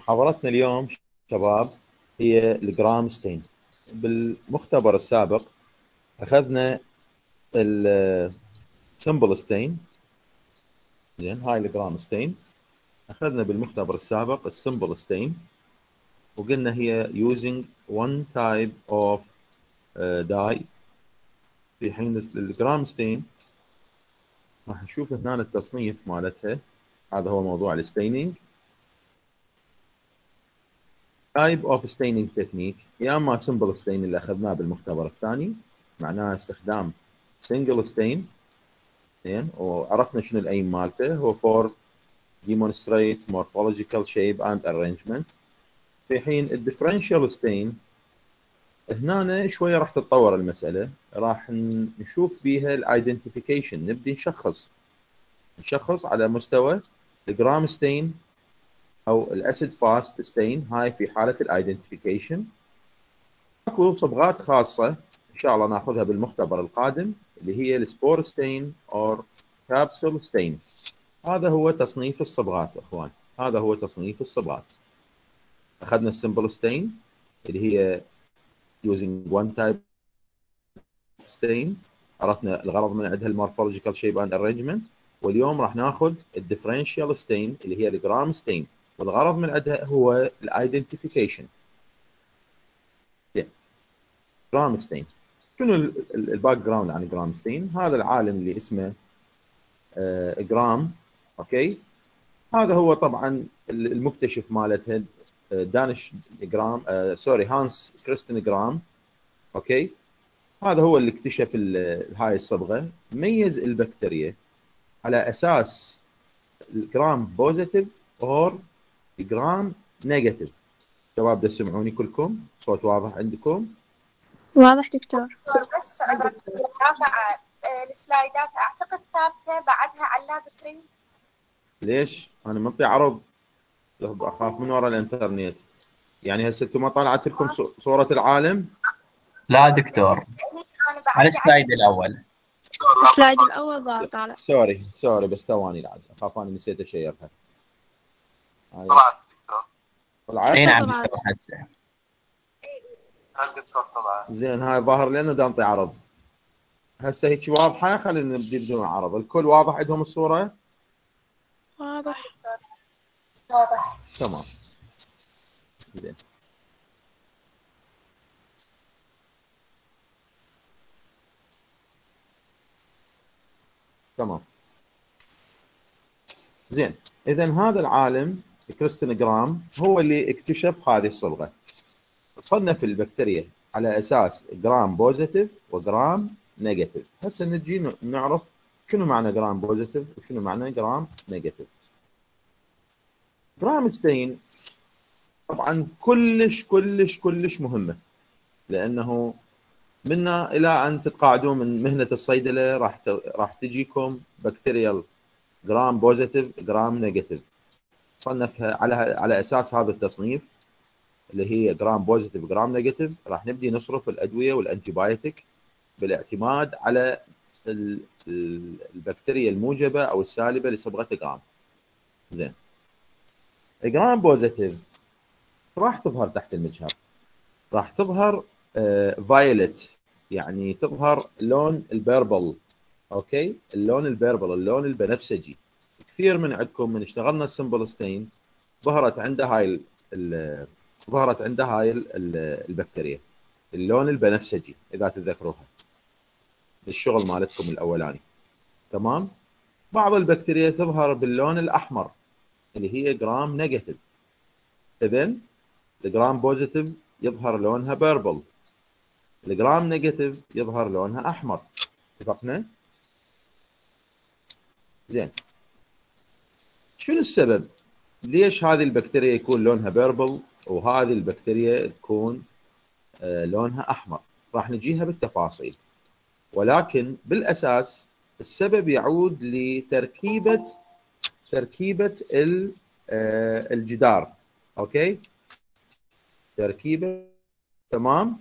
محاضرتنا اليوم شباب هي الجرام ستين. بالمختبر السابق اخذنا السمبل ستين. زين، هاي الجرام ستين. اخذنا بالمختبر السابق السمبل ستين وقلنا هي using one type of dye. في حين الجرام ستين راح نشوف هنا التصنيف مالتها. هذا هو موضوع الستينينج. type of staining technique، يا اما simple stain اللي اخذناه بالمختبر الثاني، معناه استخدام single stain. زين، وعرفنا شنو الايم مالته، هو for demonstrate morphological shape and arrangement. في حين الديفرنشال ستين هنا شويه راح تتطور المساله، راح نشوف بيها الايدنتيفيكيشن، نبدي نشخص على مستوى الجرام ستين او الاسيد فاست ستين. هاي في حاله الايدنتيفيكيشن. اكو صبغات خاصه ان شاء الله ناخذها بالمختبر القادم، اللي هي السبور ستين او كابسول ستين. هذا هو تصنيف الصبغات اخوان، هذا هو تصنيف الصبغات. اخذنا السمبل ستين اللي هي using one type stain، عرفنا الغرض من عندها المورفولوجيكال شيب اند ارينجمنت. واليوم راح ناخذ الديفرنشال ستين اللي هي الجرام ستين، والغرض من عندها هو الايدنتيفيكيشن. جرام ستين، شنو الباك جراوند عن جرام ستين؟ هذا العالم اللي اسمه جرام، اوكي. هذا هو طبعا المكتشف مالتها دانش جرام، هانس كريستن جرام، اوكي. هذا هو اللي اكتشف هاي الصبغه. ميز البكتيريا على اساس الجرام بوزيتيف اور جرام نيجاتيف. شباب بدي تسمعوني كلكم؟ صوت واضح عندكم؟ واضح دكتور. بس رافع السلايدات اعتقد ثابته بعدها على اللابتري. ليش؟ انا منطي عرض، اخاف من ورا الانترنت. يعني هسه انتم ما طلعت لكم صوره العالم؟ لا دكتور، على السلايد الاول. السلايد الاول ظاهر طالع. سوري بس ثواني العاد، اخاف اني نسيت اشيرها. طلعت دكتور. طلعت؟ اي نعم دكتور هسه. الدكتور طلعت. زين، هاي ظاهر لانه دا انطي عرض. هسه هيك واضحه، خلينا نبدي بدون عرض. الكل واضح عندهم الصوره؟ واضح. تمام. زين، تمام. زين، اذا هذا العالم كريستن جرام هو اللي اكتشف هذه الصبغه. صنف البكتيريا على اساس جرام بوزيتيف وجرام نيجاتيف. هسه نجي نعرف شنو معنى جرام بوزيتيف وشنو معنى جرام نيجاتيف. جرام ستين طبعا كلش كلش كلش مهمه، لانه منا الى ان تتقاعدون من مهنه الصيدله راح تجيكم بكتيريال جرام بوزيتيف جرام نيجاتيف. صنفها على اساس هذا التصنيف اللي هي جرام بوزيتيف جرام نيجاتيف. راح نبدي نصرف الادويه والانتيبايوتيك بالاعتماد على البكتيريا الموجبه او السالبه لصبغه جرام. زين، جرام بوزيتيف راح تظهر تحت المجهر، راح تظهر فايلت، يعني تظهر لون البيربل، اوكي. اللون البيربل، اللون البنفسجي. كثير من عندكم من اشتغلنا السمبل ستين ظهرت عنده هاي البكتيريا اللون البنفسجي، اذا تتذكروها بالشغل مالتكم الاولاني. تمام. بعض البكتيريا تظهر باللون الاحمر اللي هي جرام نيجاتيف. اذن الجرام بوزيتيف يظهر لونها بيربل، الجرام نيجاتيف يظهر لونها احمر. اتفقنا؟ زين، شنو السبب؟ ليش هذه البكتيريا يكون لونها بيربل وهذه البكتيريا تكون لونها احمر؟ راح نجيها بالتفاصيل، ولكن بالاساس السبب يعود لتركيبه الجدار، اوكي. تركيبه، تمام.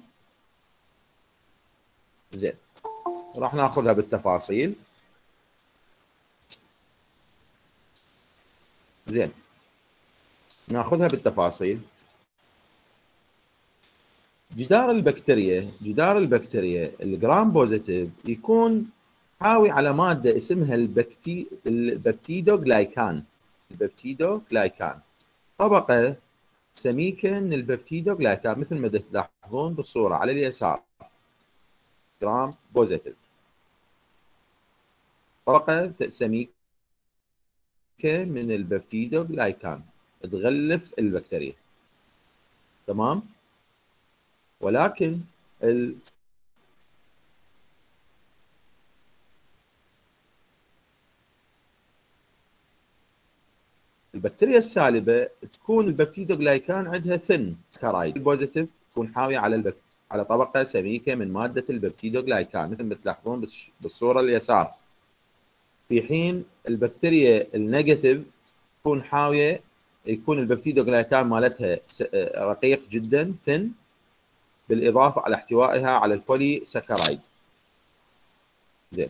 زين، راح ناخذها بالتفاصيل. زين، ناخذها بالتفاصيل. جدار البكتيريا الجرام بوزيتيف يكون حاوي على ماده اسمها الببتيدوغلايكان. طبقه سميكه من الببتيدوغلايكان مثل ما تلاحظون بالصوره على اليسار. جرام بوزيتيف، طبقه سميكه من الببتيدوغلايكان تغلف البكتيريا. تمام. ولكن البكتيريا السالبه تكون الببتيدوغلايكان عندها ثن كرايد. البوزيتيف تكون حاويه على طبقه سميكه من ماده الببتيدوغلايكان مثل ما تلاحظون بالصوره اليسار. في حين البكتيريا النيجاتيف تكون حاويه، يكون الببتيدوغلايكان مالتها رقيق جدا ثن، بالاضافه على احتوائها على البولي ساكرايد. زين.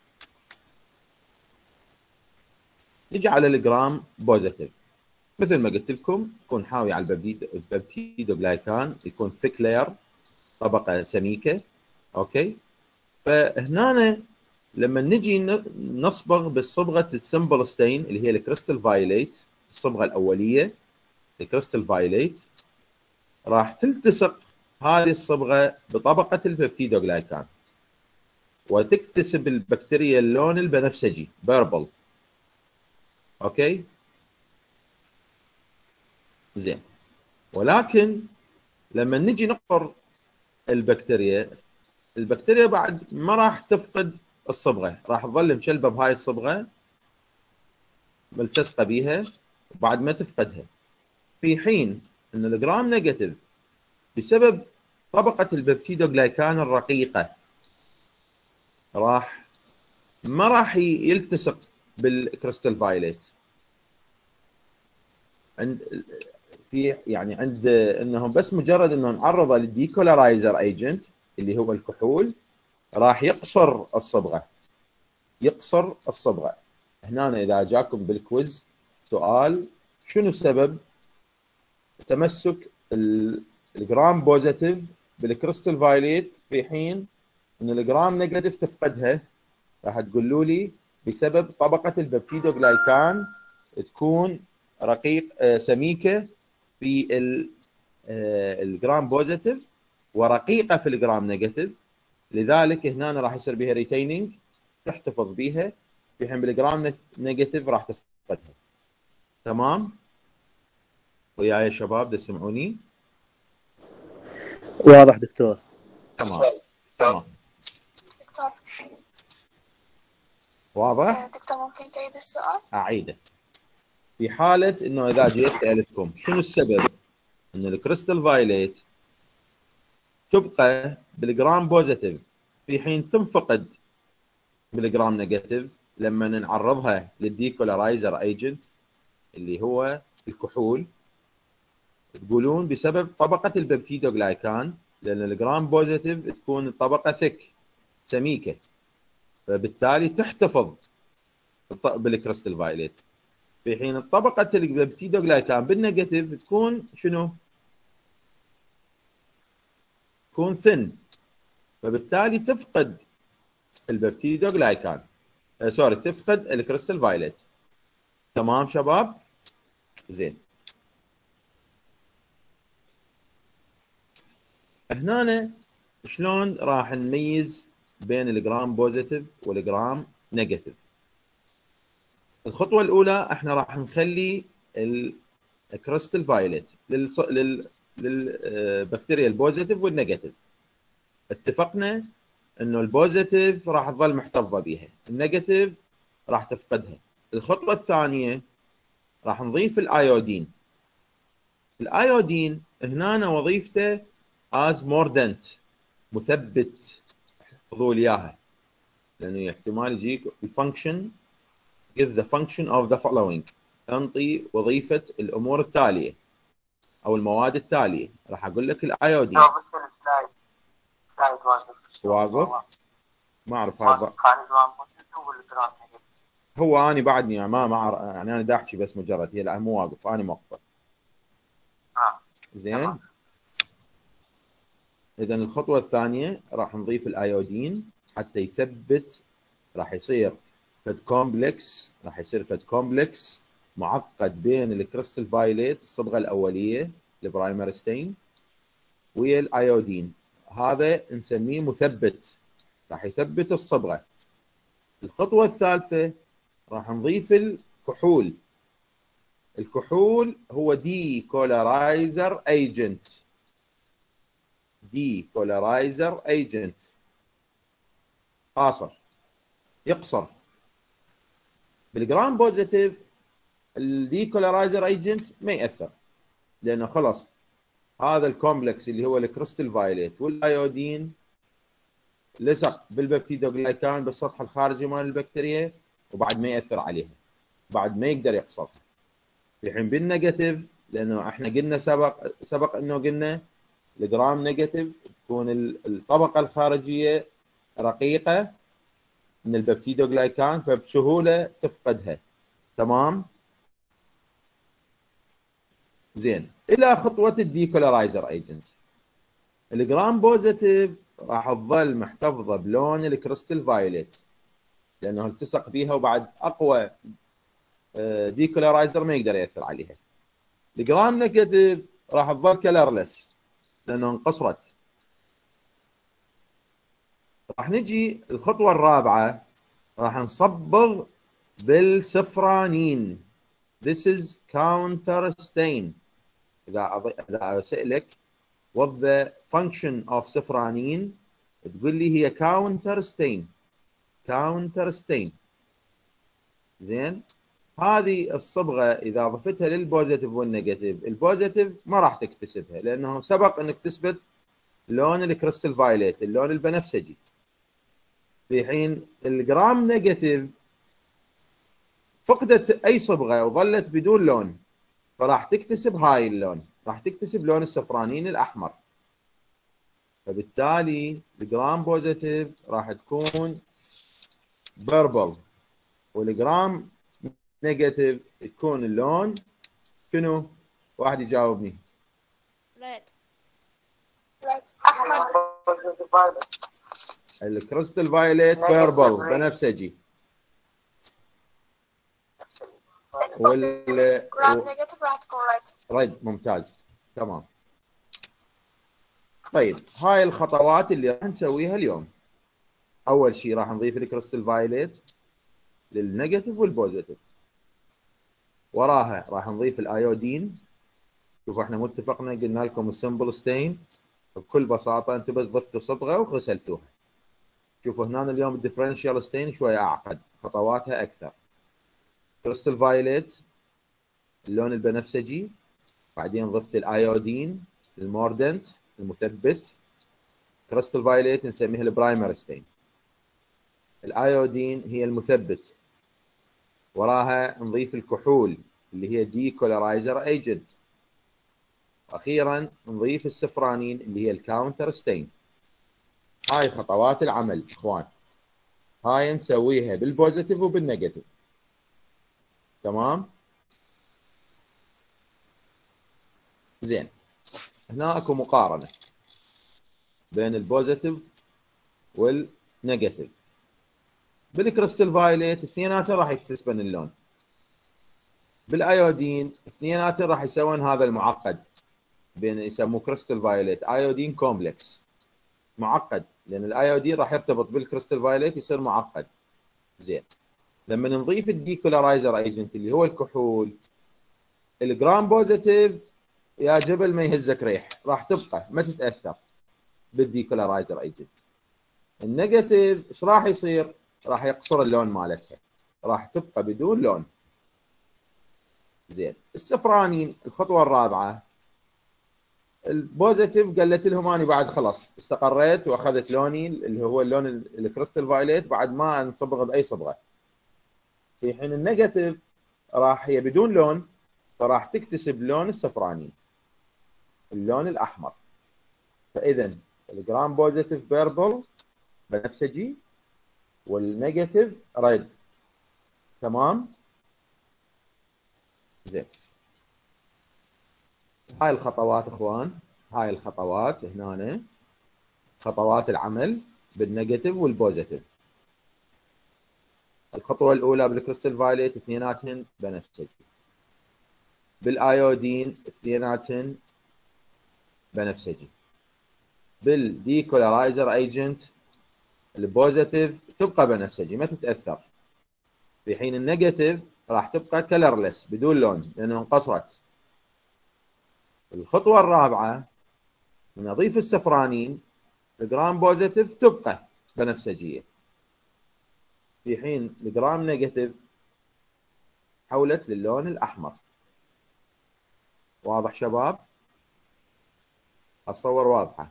نجي على الجرام بوزيتيف. مثل ما قلت لكم يكون حاوي على الببتيدوغلايكان، يكون ثيك لاير، طبقه سميكه. اوكي. فهنا لما نجي نصبغ بالصبغه السمبل ستين اللي هي الكريستال فايوليت، الصبغه الاوليه الكريستال فايوليت، راح تلتصق هذه الصبغه بطبقه الببتيدوغلايكان وتكتسب البكتيريا اللون البنفسجي بيربل. اوكي. زين. ولكن لما نجي نقر البكتيريا بعد ما راح تفقد الصبغه، راح تظل مشلبه بهاي الصبغه ملتصقه بيها وبعد ما تفقدها. في حين ان الجرام نيجاتيف بسبب طبقه الببتيدوغلايكان الرقيقه ما راح يلتصق بالكريستال فايوليت. عند انهم بس مجرد انه نعرضه للديكولرايزر ايجنت اللي هو الكحول راح يقصر الصبغه. هنا اذا جاكم بالكويز سؤال شنو سبب تمسك الجرام بوزيتيف بالكريستال فايوليت في حين ان الجرام نيجاتيف تفقدها، راح تقولوا لي بسبب طبقه الببتيدوغلايكان تكون رقيق سميكه في الجرام بوزيتيف ورقيقه في الجرام نيجاتيف، لذلك هنا راح يصير بها ريتيننج تحتفظ بها، في حين بالجرام نيجاتيف راح تفقدها. تمام وياي يا شباب؟ تسمعوني؟ واضح دكتور. تمام دكتور واضح؟ دكتور ممكن تعيد السؤال؟ اعيده. في حاله انه اذا جيت سالتكم شنو السبب ان الكريستال فايوليت تبقى بالجرام بوزيتيف في حين تنفقد بالجرام نيجاتيف لما نعرضها للديكولرايزر ايجنت اللي هو الكحول، تقولون بسبب طبقه الببتيدوغلايكان، لان الجرام بوزيتيف تكون الطبقه ثك سميكه، فبالتالي تحتفظ بالكريستال فايوليت، في حين طبقه الببتيدوغلايكان بالنيجاتيف تكون شنو؟ تكون ثن، فبالتالي تفقد الببتيدوغلايكان تفقد الكريستال فايوليت. تمام شباب؟ زين. هنا شلون راح نميز بين الجرام بوزيتيف والجرام نيجاتيف؟ الخطوه الاولى احنا راح نخلي الكريستال فايوليت للبكتيريا البوزيتيف والنيجاتيف. اتفقنا انه البوزيتيف راح تظل محتفظه بها، النيجاتيف راح تفقدها. الخطوه الثانيه راح نضيف الايودين. الايودين هنا وظيفته از موردنت، مثبت، احفظوا لي اياها لانه احتمال يجيك الفانكشن give the function of the following، انطي وظيفه الامور التاليه او المواد التاليه. راح اقول لك الايودين واقف، ما اعرف هذا هو اني بعدني ما اعرف، يعني انا دا احكي بس مجرد هي لا مو واقف، انا موقفه. زين. اذا الخطوه الثانيه راح نضيف الايودين حتى يثبت، راح يصير فد كومبلكس، راح يصير فد كومبلكس معقد بين الكريستال فايوليت الصبغه الاوليه البرايمر ستين ويا الايودين، هذا نسميه مثبت، راح يثبت الصبغه. الخطوه الثالثه راح نضيف الكحول. الكحول هو دي كولارايزر ايجنت، دي كولارايزر ايجنت، قاصر يقصر. بالجرام بوزيتيف الدي كولارايزر ايجنت ما ياثر، لانه خلص هذا الكومبلكس اللي هو الكريستال فايوليت والايودين لصق بالببتيدوغلايكان بالسطح الخارجي مال البكتيريا، وبعد ما ياثر عليها، بعد ما يقدر يقصرها. في حين بالنيجاتيف، لانه احنا قلنا سبق انه قلنا الجرام نيجاتيف تكون الطبقه الخارجيه رقيقه من الببتيدوغلايكان، فبسهوله تفقدها. تمام؟ زين. الى خطوه الديكولارايزر ايجنت. الجرام بوزيتيف راح تظل محتفظه بلون الكريستال فايوليت لانه التصق بيها، وبعد اقوى ديكولارايزر ما يقدر ياثر عليها. الجرام نيجاتيف راح تظل كلرلس لانه انقصرت. راح نجي الخطوه الرابعه، راح نصبغ بالسفرانين. This is counter stain. اذا اسالك what the function of سفرانين تقول لي هي counter stain. counter stain. زين. هذه الصبغه اذا ضفتها للبوزيتيف والنيجاتيف، البوزيتيف ما راح تكتسبها لانه سبق انك تثبت لون الكريستال فايوليت اللون البنفسجي. في حين الجرام نيجاتيف فقدت اي صبغه وظلت بدون لون، فراح تكتسب هاي اللون، راح تكتسب لون السفرانين الاحمر. فبالتالي الجرام بوزيتيف راح تكون بيربل، والجرام نيجاتيف تكون اللون شنو؟ واحد يجاوبني. ريد. أحمر. الكريستال فايوليت بيربل بنفسجي، جرام نيجاتيف راح تكون ريد. ريد. ممتاز. تمام. طيب هاي الخطوات اللي راح نسويها اليوم. اول شيء راح نضيف الكريستال فايوليت للنيجاتيف والبوزيتيف، وراها راح نضيف الايودين. شوفوا احنا متفقنا قلنا لكم السمبل ستين بكل بساطه انتم بس ضفتوا صبغه وغسلتوها. شوفوا هنا اليوم الديفرنشال ستين شويه اعقد، خطواتها اكثر. كريستال فايوليت اللون البنفسجي، بعدين ضفت الايودين الموردنت المثبت. كريستال فايوليت نسميها البرايمر ستين، الايودين هي المثبت، وراها نضيف الكحول اللي هي دي كولارايزر ايجنت، واخيرا نضيف السفرانين اللي هي الكاونتر ستين. هاي خطوات العمل اخوان، هاي نسويها بالبوزيتيف وبالنيجاتيف. تمام؟ زين. هنا اكو مقارنه بين البوزيتيف والنيجاتيف. بالكريستال فايوليت اثنيناتهم راح يكتسبن اللون، بالايودين اثنيناتهم راح يسوون هذا المعقد بين يسموه كريستال فايوليت ايودين كومبلكس، معقد لان الايودين راح يرتبط بالكريستال فايوليت يصير معقد. زين. لما نضيف الديكولارايزر ايجنت اللي هو الكحول، الجرام بوزيتيف يا جبل ما يهزك ريح، راح تبقى ما تتاثر بالديكولارايزر ايجنت. النيجاتيف ايش راح يصير؟ راح يقصر اللون مالتها، راح تبقى بدون لون. زين. السفرانين الخطوه الرابعه، البوزيتيف قالت لهم انا بعد خلاص استقريت واخذت لوني اللي هو اللون الكريستال فايوليت بعد ما نصبغ باي صبغه. في حين النيجاتيف راح هي بدون لون، فراح تكتسب لون السفراني اللون الاحمر. فاذا الجرام بوزيتيف بيربل بنفسجي، والنيجاتيف ريد. تمام؟ زين. هاي الخطوات اخوان، هاي الخطوات هنا خطوات العمل بالنيجاتيف والبوزيتيف. الخطوه الاولى بالكريستال فايليت اثنيناتهن بنفسجي، بالايودين اثنيناتهن بنفسجي، بالديكولرايزر ايجنت البوزيتيف تبقى بنفسجي ما تتاثر، في حين النيجاتيف راح تبقى كلرلس بدون لون لانه انقصرت. الخطوه الرابعه من اضيف السفرانين الجرام بوزيتيف تبقى بنفسجيه، في حين الجرام نيجاتيف حولت للون الاحمر. واضح شباب؟ الصور واضحه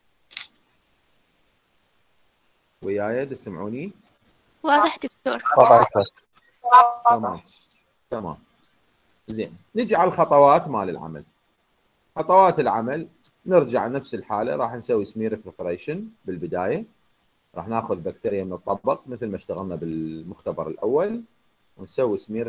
وياي تسمعوني؟ واضح دكتور. تمام تمام. زين، نجي على الخطوات مال العمل. خطوات العمل نرجع نفس الحاله، راح نسوي سمير بريبريشن بالبدايه، راح ناخذ بكتيريا من الطبق مثل ما اشتغلنا بالمختبر الاول، ونسوي سمير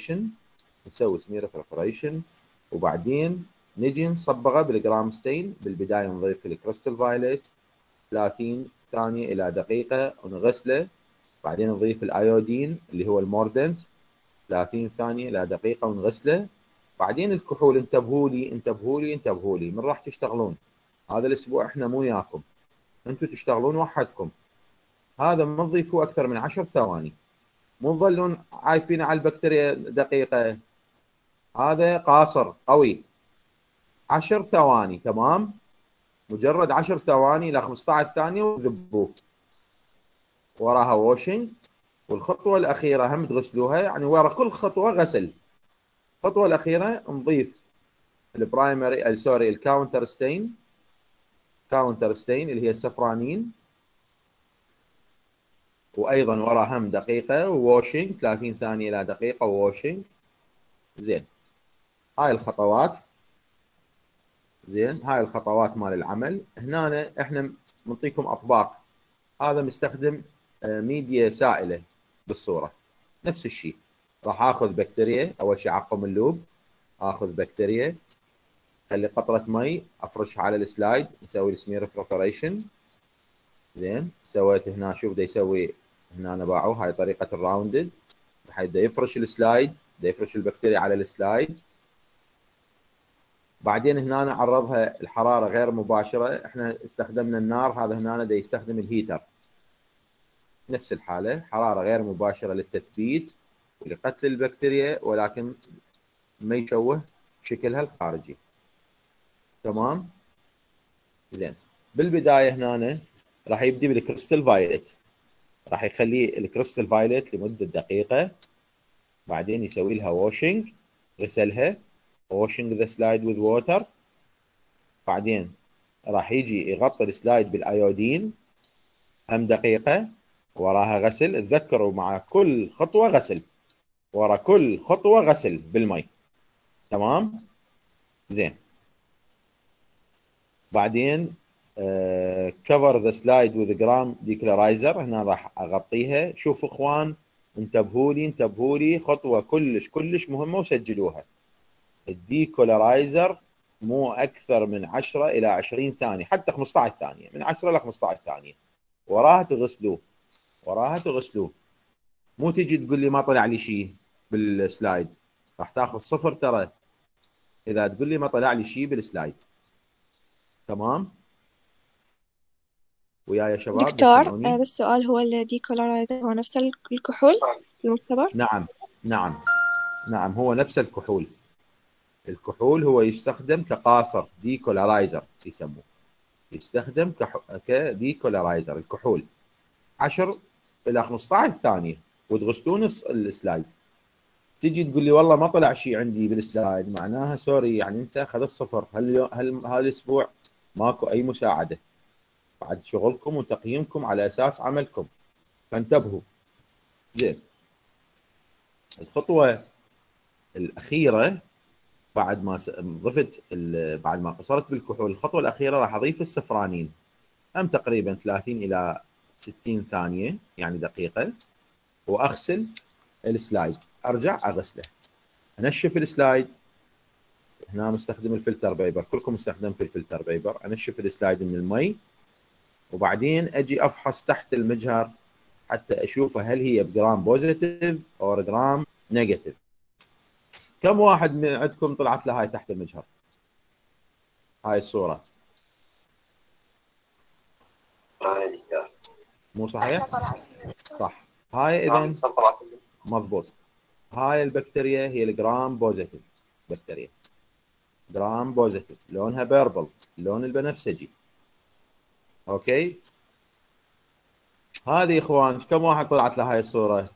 بريبريشن وبعدين نجي نصبغه بالجرام ستين. بالبدايه نضيف الكريستال فايليت 30 ثانيه الى دقيقه ونغسله، بعدين نضيف الايودين اللي هو الموردنت 30 ثانيه الى دقيقه ونغسله، بعدين الكحول. انتبهوا لي من راح تشتغلون هذا الاسبوع، احنا مو وياكم، انتم تشتغلون وحدكم. هذا ما تضيفوه اكثر من 10 ثواني، مو تظلون عايفين على البكتيريا دقيقه، هذا قاصر قوي. 10 ثواني تمام، مجرد 10 ثواني الى 15 ثانيه وذبوه، وراها واشنج. والخطوه الاخيره هم تغسلوها، يعني ورا كل خطوه غسل. الخطوه الاخيره نضيف البرايمري الكاونتر ستين اللي هي السفرانين، وايضا ورا هم دقيقه وواشنج 30 ثانيه الى دقيقه وواشنج. زين، هاي الخطوات. زين، هاي الخطوات مال العمل. هنا احنا نعطيكم اطباق، هذا مستخدم ميديا سائله بالصوره. نفس الشيء راح اخذ بكتيريا، اول شيء اعقم اللوب، اخذ بكتيريا خلي قطره مي افرشها على السلايد، نسوي السمير بريبريشن. زين، سويت هنا، شوف دا يسوي هنا انا باعوه، هاي طريقه الراوندد، بحيث دا يفرش السلايد، دا يفرش البكتيريا على السلايد. بعدين هنا أنا عرضها الحراره غير مباشره، احنا استخدمنا النار، هذا هنا دا يستخدم الهيتر. نفس الحاله، حراره غير مباشره للتثبيت ولقتل البكتيريا، ولكن ما يشوه شكلها الخارجي. تمام. زين، بالبدايه هنا راح يبدي بالكريستال فايلت، راح يخليه الكريستال فايلت لمده دقيقه، بعدين يسوي لها واشنج، غسلها، واشنج ذا سلايد وذ ووتر، بعدين راح يجي يغطي السلايد بالايودين هم دقيقه، وراها غسل. تذكروا مع كل خطوه غسل، ورا كل خطوه غسل بالمي. تمام. زين، بعدين كفر ذا سلايد وذ جرام ديكلرايزر، هنا راح اغطيها. شوفوا اخوان، انتبهوا لي، خطوه كلش مهمه وسجلوها. الديكولرايزر مو اكثر من 10 الى 20 ثانيه، حتى 15 ثانيه، من 10 الى 15 ثانيه، وراها تغسلوه. مو تجي تقول لي ما طلع لي شيء بالسلايد، راح تاخذ صفر ترى اذا تقول لي ما طلع لي شيء بالسلايد. تمام ويا يا شباب؟ دكتور بس سؤال، هو الديكولرايزر هو نفس الكحول في المختبر؟ نعم هو نفس الكحول. الكحول هو يستخدم كقاصر، ديكولرايزر يسموه، يستخدم كديكولرايزر. الكحول 10 الى 15 ثانيه وتغسلون السلايد. تجي تقول لي والله ما طلع شيء عندي بالسلايد، معناها سوري، يعني انت اخذت صفر. هل الاسبوع ماكو اي مساعده بعد شغلكم وتقييمكم على اساس عملكم، فانتبهوا. زين، الخطوه الاخيره بعد ما ضفت بعد ما قصرت بالكحول، الخطوه الاخيره راح اضيف السفرانين، هم تقريبا 30 الى 60 ثانيه يعني دقيقه، واغسل السلايد. ارجع اغسله، انشف السلايد، هنا مستخدم الفلتر بيبر، كلكم استخدمتوا الفلتر بيبر. انشف السلايد من المي وبعدين اجي افحص تحت المجهر حتى اشوفه هل هي بجرام بوزيتيف او جرام نيجاتيف. كم واحد من عندكم طلعت له هاي تحت المجهر؟ هاي الصورة مو صحيح؟ صح. هاي اذا مضبوط. هاي البكتيريا هي الجرام بوزيتيف بكتيريا، جرام بوزيتيف، لونها بيربل، اللون البنفسجي. اوكي. هذه اخوان كم واحد طلعت له هاي الصورة؟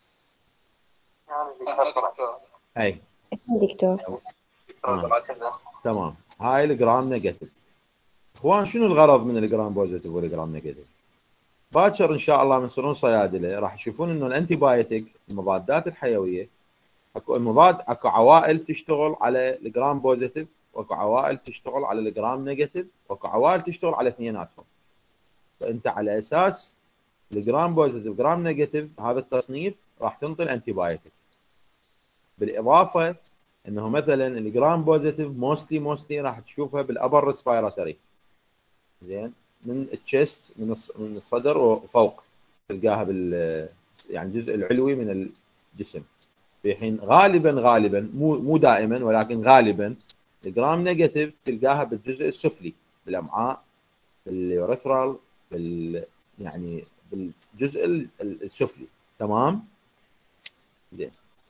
اي دكتور. تمام. هاي الجرام نيجاتيف. اخوان شنو الغرض من الجرام بوزيتيف والجرام نيجاتيف؟ باكر ان شاء الله من يصيرون صيادله راح يشوفون انه الانتي بايوتيك المضادات الحيويه اكو عوائل تشتغل على الجرام بوزيتيف واكو عوائل تشتغل على الجرام نيجاتيف واكو عوائل تشتغل على اثنيناتهم. فانت على اساس الجرام بوزيتيف جرام نيجاتيف هذا التصنيف راح تنطي الانتي بايوتيك. بالاضافه انه مثلا الجرام بوزيتيف موستلي راح تشوفها بالابر ريسبيراتوري، زين، من التشست من الصدر وفوق تلقاها يعني الجزء العلوي من الجسم. في حين غالبا مو دائما ولكن غالبا الجرام نيجاتيف تلقاها بالجزء السفلي بالامعاء، باليوريثرال، يعني بالجزء السفلي. تمام. زين.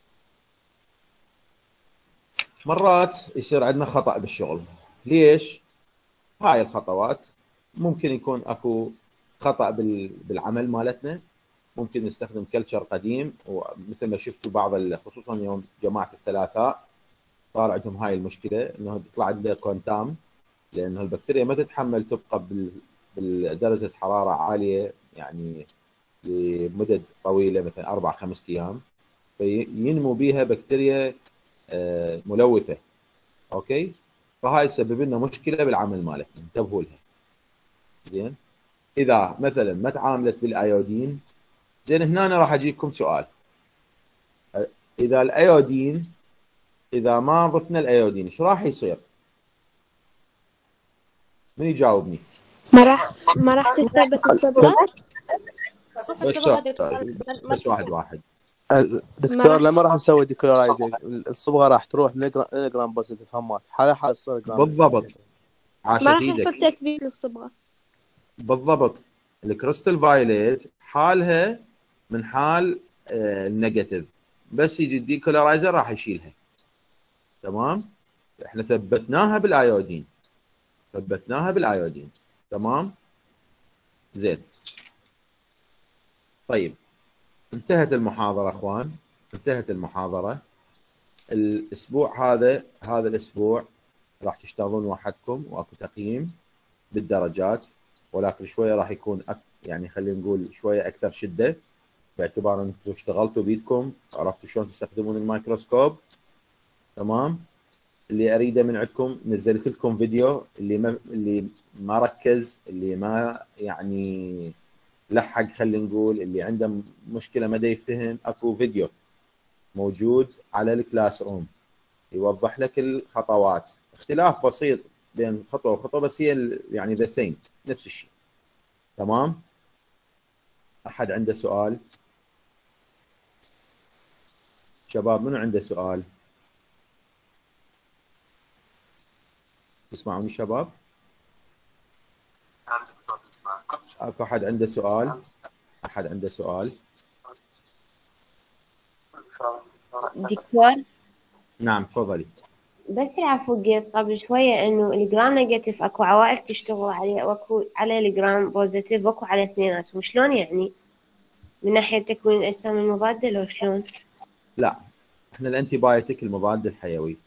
مرات يصير عندنا خطأ بالشغل. ليش؟ هاي الخطوات ممكن يكون اكو خطأ بالعمل مالتنا، ممكن نستخدم كلتشر قديم ومثل ما شفتوا بعض خصوصا يوم جماعه الثلاثاء صار عندهم هاي المشكله انه تطلع عنده كونتام، لانه البكتيريا ما تتحمل تبقى بدرجه حراره عاليه يعني لمدد طويله مثلا 4-5 ايام، فينمو بيها بكتيريا ملوثه. اوكي. فهاي يسبب لنا مشكله بالعمل مالتنا، انتبهوا لها. زين. اذا مثلا ما تعاملت بالايودين، زين هنا أنا راح اجيكم سؤال. اذا الايودين اذا ما ضفنا الايودين ايش راح يصير؟ من يجاوبني؟ ما راح تثبت الصبغة. بس واحد. دكتور لما راح نسوي ديكلورايزيشن الصبغه راح تروح من جرام بوزيتيف همات حالة تصير جرام بالضبط. ما راح يحصل تثبيت للصبغه. بالضبط. الكريستال فايليت حالها من حال النيجاتيف، بس يجي الديكلورايزر راح يشيلها. تمام. احنا ثبتناها بالايودين. تمام. زين. طيب انتهت المحاضرة اخوان، انتهت المحاضرة. الاسبوع هذا الاسبوع راح تشتغلون وحدكم واكو تقييم بالدرجات، ولكن شوية راح يكون يعني خلينا نقول شوية اكثر شدة، باعتبار انتم اشتغلتوا بيدكم عرفتوا شلون تستخدمون الميكروسكوب. تمام. اللي اريده من عندكم نزلت لكم فيديو، اللي ما ركز، اللي ما يعني لحق خلينا نقول، اللي عنده مشكله ما يفتهم، اكو فيديو موجود على الكلاس روم يوضح لك الخطوات، اختلاف بسيط بين خطوه وخطوه بس هي يعني ذا سيم، نفس الشيء. تمام. احد عنده سؤال؟ شباب منو عنده سؤال؟ تسمعوني شباب؟ اكو احد عنده سؤال؟ احد عنده سؤال؟ دكتور نعم تفضلي. بس العفو قلت قبل شوية انه الجرام نيجاتيف اكو عوائل تشتغل عليه واكو على الجرام بوزيتيف واكو على اثنيناتهم، شلون يعني؟ من ناحية تكوين الاجسام المضادة لو شلون؟ لا احنا الانتي بايوتيك المضاد الحيوي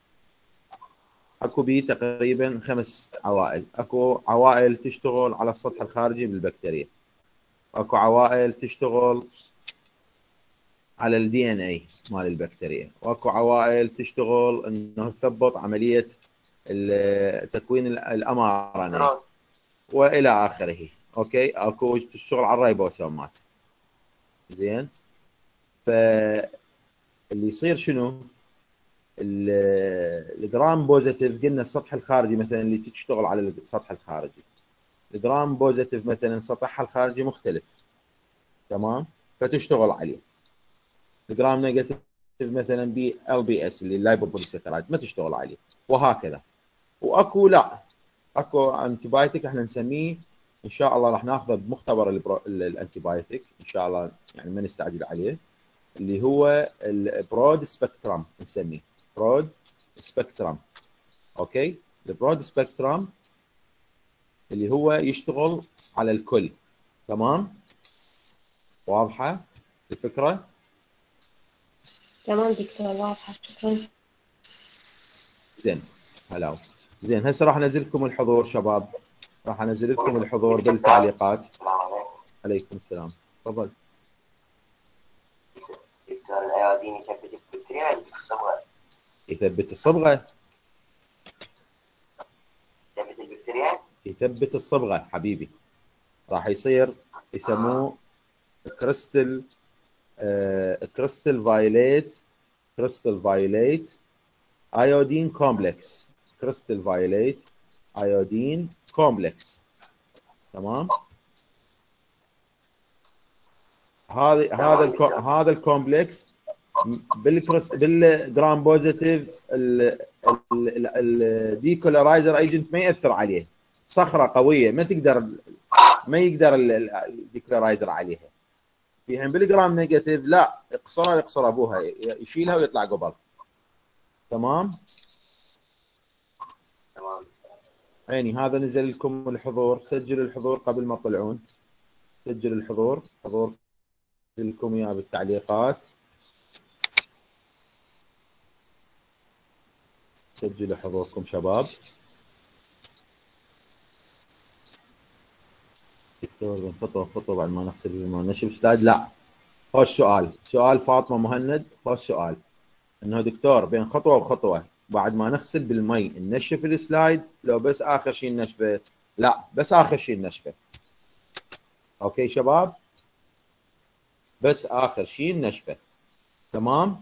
اكو بيه تقريبا 5 عوائل. اكو عوائل تشتغل على السطح الخارجي بالبكتيريا، اكو عوائل تشتغل على الدي ان اي مال البكتيريا، واكو عوائل تشتغل انه تثبط عمليه تكوين الامارنه والى اخره. اوكي. اكو تشتغل على الريبوسومات. زين. فاللي يصير شنو؟ الجرام بوزيتيف قلنا السطح الخارجي مثلا اللي تشتغل على السطح الخارجي، الجرام بوزيتيف مثلا سطحها الخارجي مختلف، تمام، فتشتغل عليه. الجرام نيجاتيف مثلا ال بي اس اللي اللايبوبوليساكرايد ما تشتغل عليه، وهكذا. واكو لا اكو انتي بايوتيك احنا نسميه ان شاء الله راح ناخذه بمختبر الانتي بايوتيك ان شاء الله، يعني ما نستعجل عليه، اللي هو البرود سبكترم نسميه برود سبكترم. اوكي، البرود سبكترم اللي هو يشتغل على الكل، تمام، واضحه الفكره؟ تمام دكتور، واضحة، شكرا. زين، هلا زين. هسه راح انزل لكم الحضور شباب، راح انزل لكم الحضور بالتعليقات. عليكم السلام، تفضل. دكتور الايودين يثبت البكتيريا ولا الصبغه؟ يثبت الصبغه. يثبت البكتيريا؟ يثبت الصبغه حبيبي، راح يصير يسموه كريستال كريستال فايوليت ايودين كومبلكس، كريستال فايوليت ايودين كومبلكس، تمام. هذا الكومبلكس بالجرام بوزيتيف الديكولرايزر ايجنت ما ياثر عليه، صخره قويه ما يقدر الديكولرايزر عليها. في حين بالجرام نيجاتيف لا، يقصر ابوها، يشيلها ويطلع قبل، تمام. عيني هذا نزل لكم الحضور، سجلوا الحضور قبل ما تطلعون، سجل الحضور، حضور نزل لكم اياه بالتعليقات، سجلوا حضوركم شباب. دكتور خطوه بعد ما نغسل الماء نشف استاذ؟ لا، خوش سؤال فاطمه مهند، خوش سؤال، انه دكتور بين خطوه وخطوه بعد ما نغسل بالمي ننشف السلايد لو بس اخر شيء ننشفه؟ لا، بس اخر شيء ننشفه. اوكي شباب، بس اخر شيء ننشفه، تمام.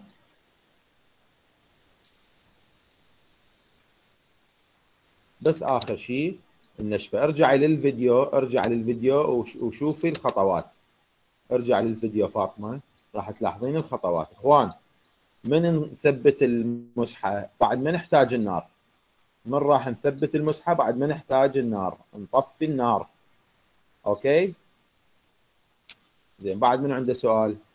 بس اخر شيء النشفه. ارجعي للفيديو وشوفي الخطوات، ارجع للفيديو فاطمه راح تلاحظين الخطوات. اخوان، من نثبت المسحه بعد ما نحتاج النار، من راح نثبت المسحه بعد ما نحتاج النار، نطفي النار. اوكي زين، بعد من عنده سؤال؟